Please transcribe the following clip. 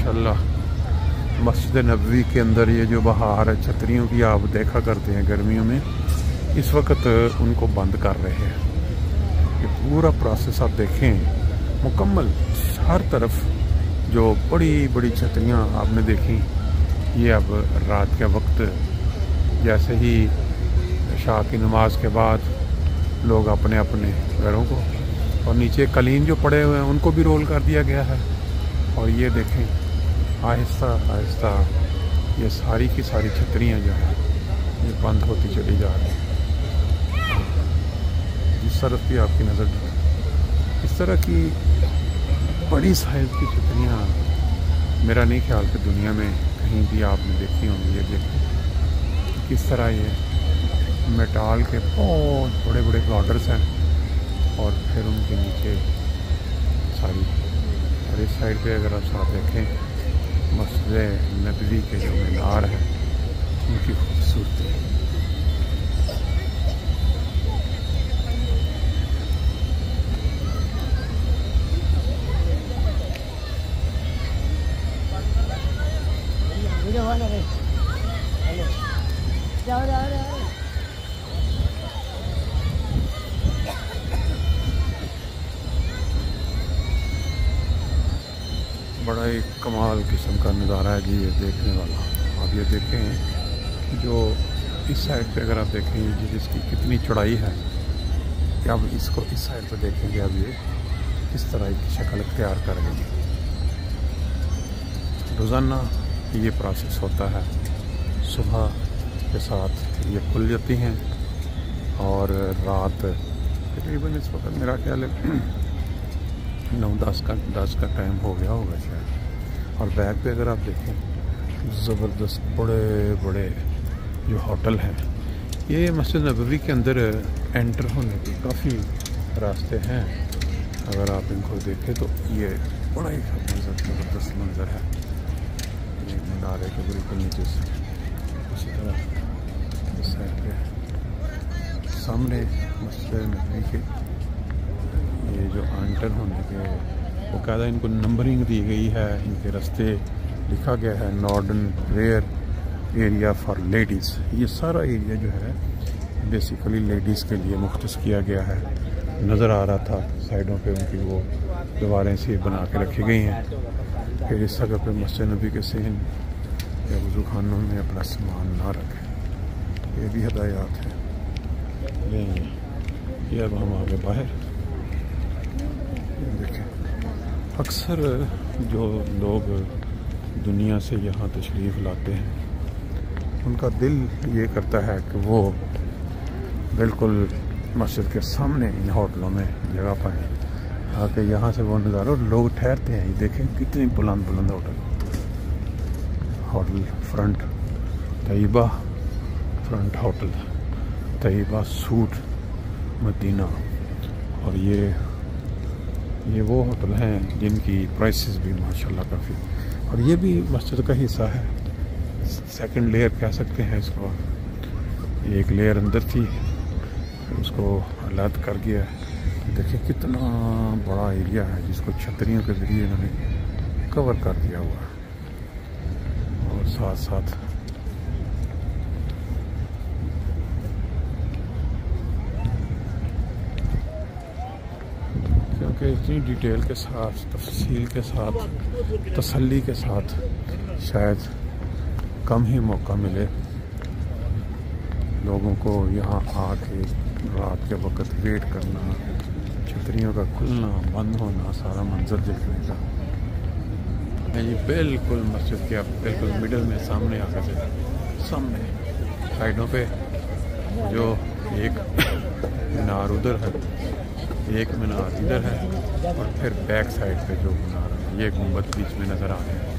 माशाल्लाह मस्जिद नबवी के अंदर ये जो बहार है छतरियों की आप देखा करते हैं गर्मियों में, इस वक्त उनको बंद कर रहे हैं। ये पूरा प्रोसेस आप देखें मुकम्मल, हर तरफ जो बड़ी बड़ी छतरियाँ आपने देखी, ये अब रात के वक्त जैसे ही शाह की नमाज के बाद लोग अपने अपने घरों को, और नीचे कलीन जो पड़े हुए हैं उनको भी रोल कर दिया गया है। और ये देखें आहिस्ता आहिस्ता ये सारी की सारी छतरियाँ जो हैं ये बंद होती चली जा रही हैं। इस तरफ भी आपकी नज़र जाए, इस तरह की बड़ी साइज़ की छतरियाँ मेरा नहीं ख्याल कि दुनिया में कहीं भी आपने देखी होंगी। ये देखें किस तरह ये मेटाल के बहुत बड़े बड़े बॉर्डर्स हैं और फिर उनके नीचे सारी। और इस साइड पे अगर आप साथ देखें मस्जिद नबवी के जो मीनार हैं उनकी खूबसूरती। बड़ा ही कमाल किस्म का नज़ारा है जी ये देखने वाला। आप ये देखें जो इस साइड पे अगर आप देखें जी जिसकी कितनी चौड़ाई है, कि अब इसको इस साइड पे देखेंगे अब ये किस तरह की शक्ल इख्तियार कर रही है। रोज़ाना ये प्रोसेस होता है, सुबह के साथ ये खुल जाती हैं और रात तकरीबन इस वक्त मेरा ख्याल है 9-10 का टाइम हो गया होगा शायद। और बैक पे अगर आप देखें ज़बरदस्त बड़े बड़े जो होटल हैं, ये मस्जिद नबवी के अंदर एंटर होने के काफ़ी रास्ते हैं। अगर आप इनको देखें तो ये बड़ा ही ज़बरदस्त मंजर है। ये मीनारे के बिल्कुल नीचे से इसी तरह इस साइड पे सामने मस्जिद नबवी के ये जो एंटर होने के वो कहता है इनको नंबरिंग दी गई है, इनके रास्ते लिखा गया है northern where area for ladies. ये सारा एरिया जो है बेसिकली लेडीज़ के लिए मुख्तस किया गया है। नज़र आ रहा था साइडों पे उनकी वो दीवारें सी बना के रखी गई हैं। फिर इस जगह पे मस्जिद नबी के सहन या वज़ू खानों में अपना सामान ना रखें, ये भी हदायत है। ये अब हम आगे बाहर देखें, अक्सर जो लोग दुनिया से यहाँ तशरीफ़ लाते हैं उनका दिल ये करता है कि वो बिल्कुल मस्जिद के सामने इन होटलों में जगह पाएँ, आके यहाँ से वो नज़ारा। और लोग ठहरते हैं, ये देखें कितनी बुलंद बुलंद hotel front Taiba, front hotel Taiba suite Madina. और ये वो होटल हैं जिनकी प्राइसेस भी माशाल्लाह काफ़ी। और ये भी मस्जिद का हिस्सा है, सेकंड लेयर कह सकते हैं इसको। एक लेयर अंदर थी फिर उसको अलग कर दिया। देखिए कितना बड़ा एरिया है जिसको छतरियों के ज़रिए इन्होंने कवर कर दिया हुआ है। और साथ साथ क्योंकि इतनी डिटेल के साथ, तफसील के साथ, तसल्ली के साथ शायद कम ही मौका मिले लोगों को यहाँ आके रात के वक्त वेट करना, छतरियों का खुलना बंद होना, सारा मंजर देखने का। ये बिल्कुल मस्जिद के आप बिल्कुल मिडल में सामने आ गए, सामने साइडों पे जो एक मीनार उधर है, एक मीनार इधर है, और फिर बैक साइड पे जो मीनार है, ये गुंबद बीच में नज़र आ रहे हैं।